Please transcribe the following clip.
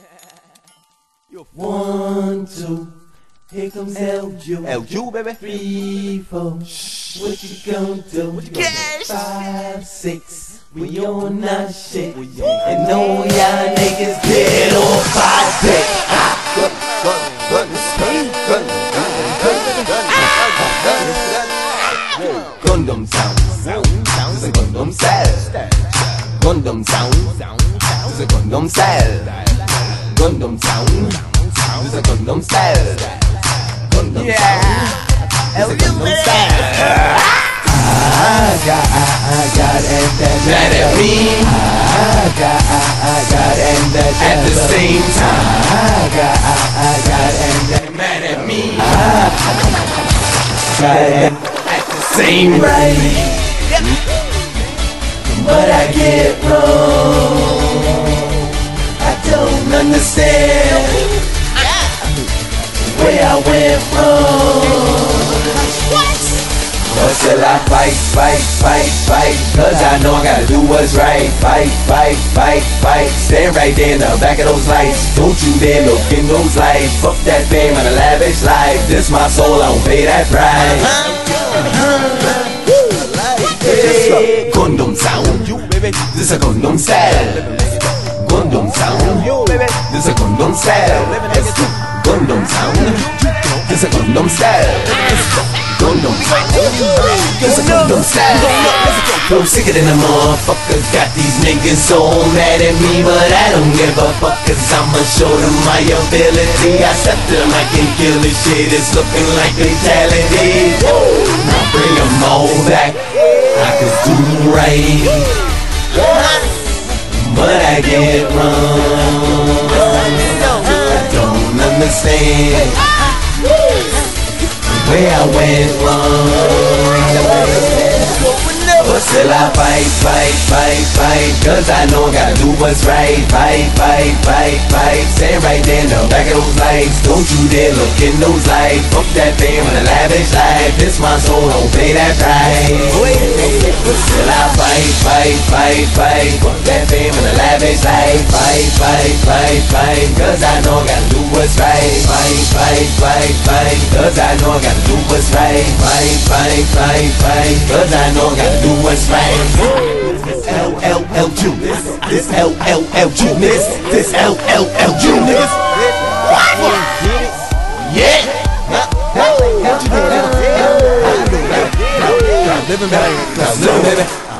1, 2, here comes LU. LU, baby. 3, 4, what you gonna do? Cash. 5, 6, we on our shit. And all y'all niggas get off our dick. Gundam sound, this is a Gundam style. Gundam sound, this is a Gundam style. Gundam sound, this is a Gundam style. Gundam sound, this is a Gundam style. I got and that mad at me. I got and that at the same time. I got and that mad at me. Got and at the same rate. But I get wrong. I don't understand where I went wrong. But still I fight, cause I know I gotta do what's right. Fight, stand right there in the back of those lights. Don't you dare look in those lights. Fuck that fame and a lavish life. This my soul, I don't pay that price. Gundam sound, you baby, this a Gundam style. Gundam sound, you baby, this a Gundam style. Gundam sound, this a Gundam style. Gundam sound, this a Gundam style. I'm sicker than a motherfucker. Got these niggas so mad at me, but I don't give a fuck, cause I'ma show them my ability. I step to the mic and kill this shit. It's looking like fatality. Now bring them all back. I could do right, but I get wrong. I don't understand where I went wrong. But still I fight, cause I know I gotta do what's right. Fight, stand right there in the back of those lights. Don't you dare look in those lights. Fuck that fame and a lavish life. This my soul, don't pay that price. But still I fight, fuck that fame and a lavish life. Fight, cause I know I gotta do what's right. Fight, cause I know I gotta do what's right. Fight, cause I know I gotta do what's right. This LLLU, this LLLU, this LLLU, niggas. What? Yeah. Living, baby.